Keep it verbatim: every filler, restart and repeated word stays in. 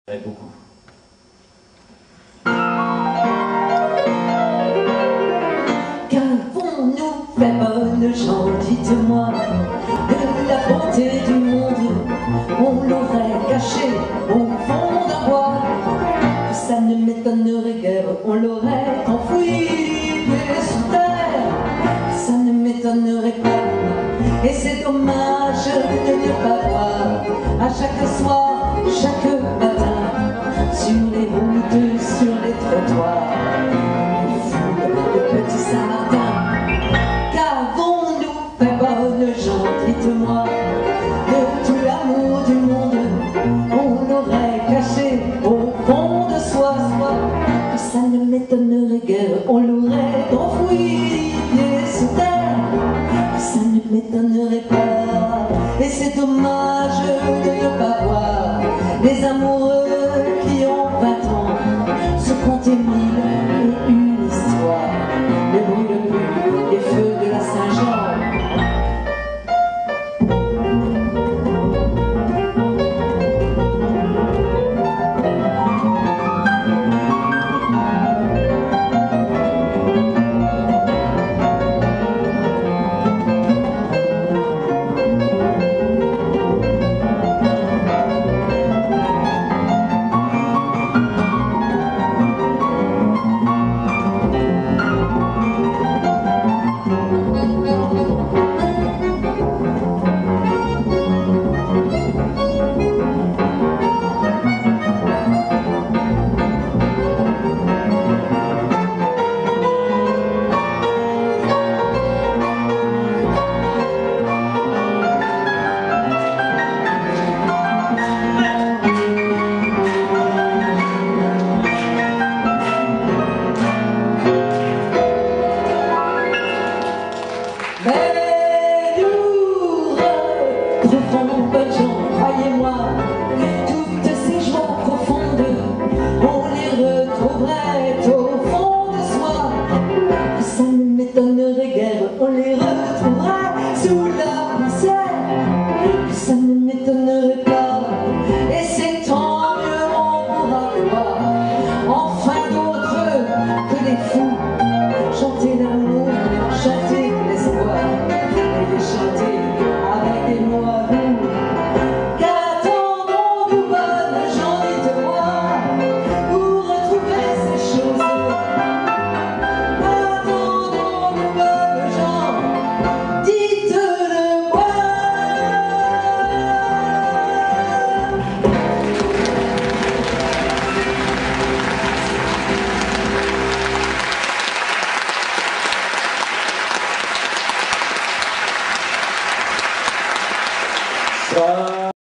Beaucoup. Qu'avons-nous fait, bonnes gens, dites-moi, de la beauté du monde? On l'aurait caché au fond d'un bois, que ça ne m'étonnerait guère, on l'aurait enfoui sous terre, que ça ne m'étonnerait pas. Et c'est dommage de ne pas voir à chaque soir, chaque matin, sur les routes, sur les trottoirs, les foules de petits Saint-Martin. Qu'avons-nous fait, bonnes gens, dites-moi, de tout l'amour du monde? On l'aurait caché au fond de soi, soit que ça ne m'étonnerait guère, on l'aurait enfoui sous terre, que ça ne m'étonnerait pas. Et c'est dommage de ne pas voir les amoureux qui ont vingt ans se compter mille et une histoires, ne brûlent plus les feux de la Saint-Jean. Mais lourd, profond, bonnes gens, croyez-moi, toutes ces joies profondes, on les retrouverait au fond de soi. Que ça ne m'étonnerait guère, on les retrouvera sous la poussière, que ça ne m'étonnerait pas. Et c'est tant mieux, on pourra voir enfin d'autres que les fous chanter l'amour, chanter l'espoir, et les chanter avec des mots à vous. Qu'attendons-nous, bonnes gens, dites-moi, pour retrouver ces choses? Attendons-nous, bonnes gens, dites-le-moi. Ça